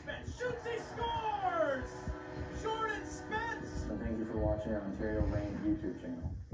Spence shoots, he scores! Jordan Spence! And thank you for watching our Ontario Reign YouTube channel.